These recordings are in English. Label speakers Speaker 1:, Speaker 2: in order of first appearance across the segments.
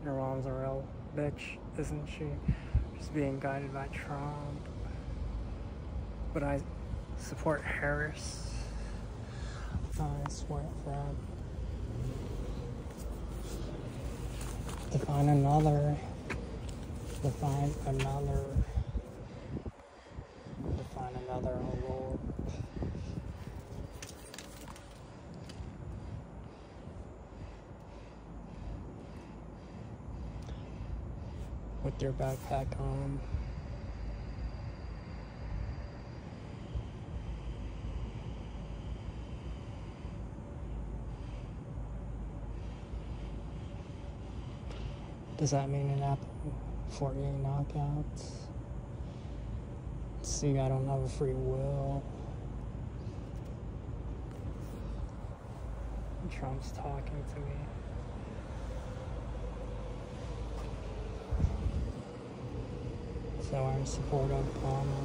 Speaker 1: Your mom's a real bitch, isn't she? Just being guided by Trump. But I support Harris. I swear that. Define another. Define another. Define another, oh Lord. With your backpack on. Does that mean an Apple 48 knockouts? See, I don't have a free will. Trump's talking to me. So I support Obama.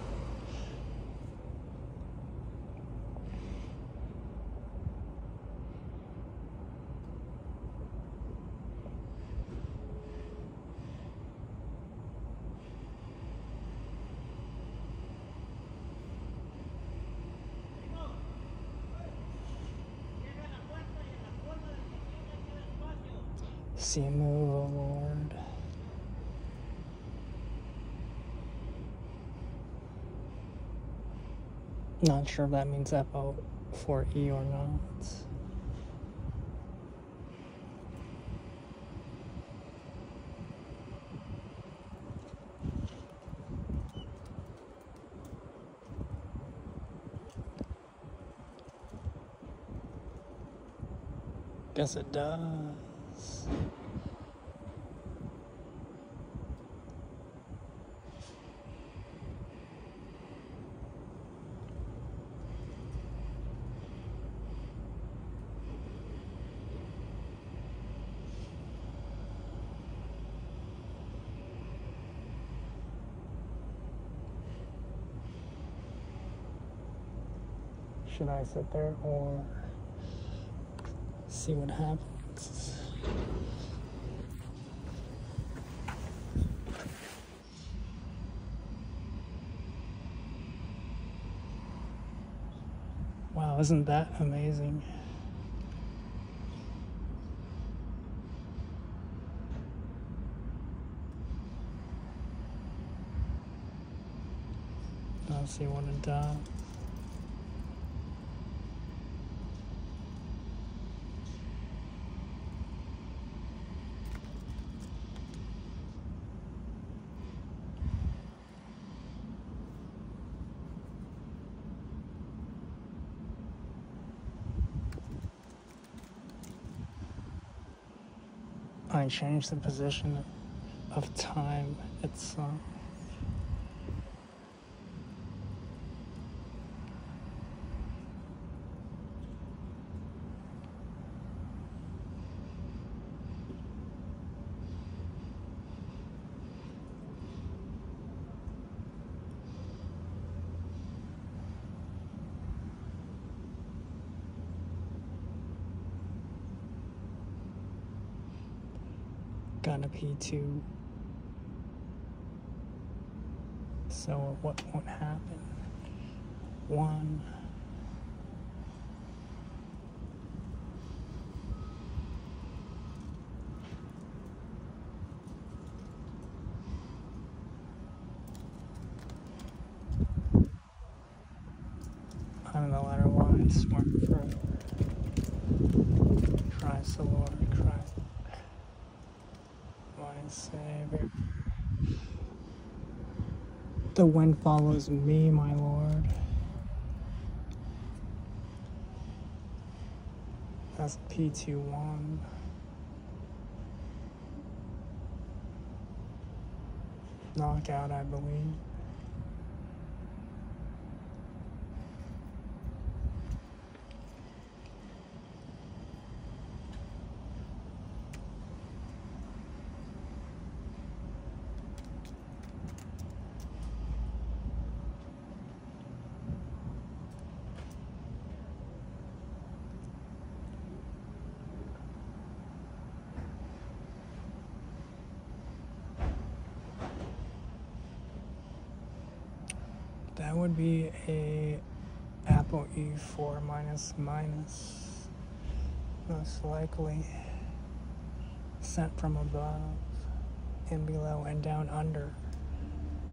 Speaker 1: See a move, oh Lord. Not sure if that means FO4E or not. Guess it does. Should I sit there or see what happens? Wow, isn't that amazing? Let's see what it does. I changed the position of time itself. Got a P2. So what won't happen? One. I'm the letter Y, smart forever. Christ the Lord, Christ, my Savior. The wind follows me, my Lord. That's P21. Knockout, I believe. That would be a Apple E4 minus minus, most likely. Sent from above, and below, and down under.